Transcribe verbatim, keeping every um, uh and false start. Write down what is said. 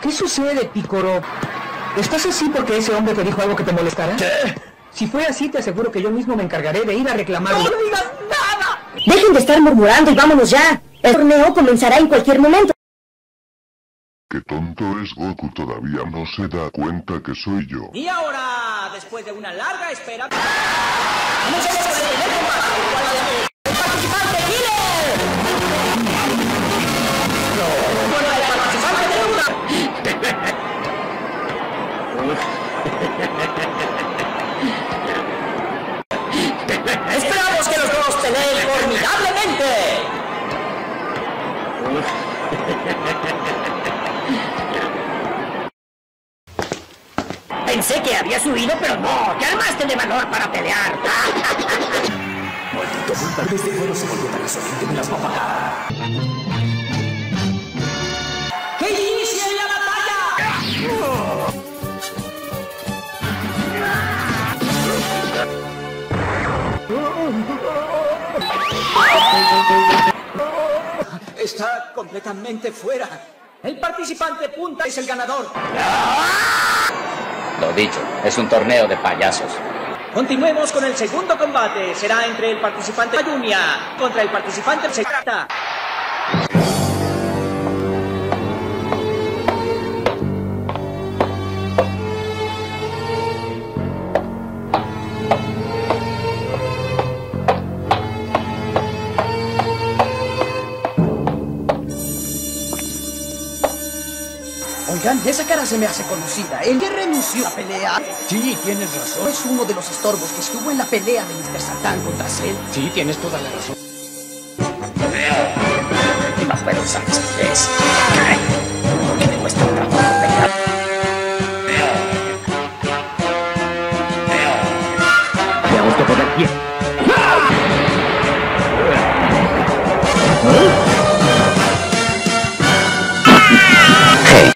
¿Qué sucede, Picoro? ¿Estás así porque ese hombre te dijo algo que te molestara? ¿Qué? Si fue así, te aseguro que yo mismo me encargaré de ir a reclamarlo. ¡No digas nada! Dejen de estar murmurando y vámonos ya. El torneo comenzará en cualquier momento. Qué tonto es Goku, todavía no se da cuenta que soy yo. Y ahora, después de una larga espera... ¡Vamos a ver el primer combate! ¡El participante Killer! ¡No! ¡Contra el participante de una! ¡Esperamos que los dos peleen formidablemente! Pensé que había subido, pero no. Te armaste de valor para pelear. Maldito, tal vez de nuevo se volvió tan insolente, me las va a pagar. ¡Que inicie la batalla! Está completamente fuera. El participante punta es el ganador. Lo dicho, es un torneo de payasos. Continuemos con el segundo combate. Será entre el participante Ayunia contra el participante Secreta. Oigan, esa cara se me hace conocida. ¿El que renunció a la pelea? Sí, tienes razón. Es uno de los estorbos que estuvo en la pelea de mister Satan contra Cell. Sí, tienes toda la razón. No puedo usar esa vez. Caray, ¿por qué me cuesta trabajo pelear? Veamos que por aquí.